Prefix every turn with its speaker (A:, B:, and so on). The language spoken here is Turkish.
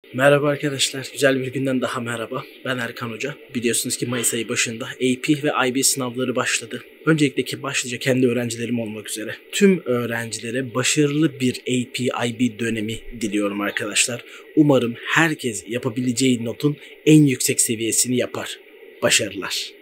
A: Merhaba arkadaşlar, güzel bir günden daha merhaba. Ben Erkan Hoca. Biliyorsunuz ki Mayıs ayı başında AP ve IB sınavları başladı. Öncelikle başlıca kendi öğrencilerim olmak üzere tüm öğrencilere başarılı bir AP, IB dönemi diliyorum arkadaşlar. Umarım herkes yapabileceği notun en yüksek seviyesini yapar. Başarılar.